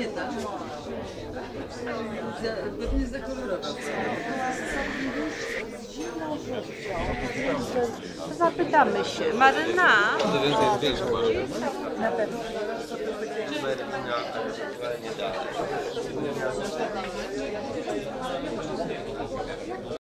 Pewnie zakolorował. Zapytamy się. Maryna? To więcej jest większe może. Na pewno. Nie dalej.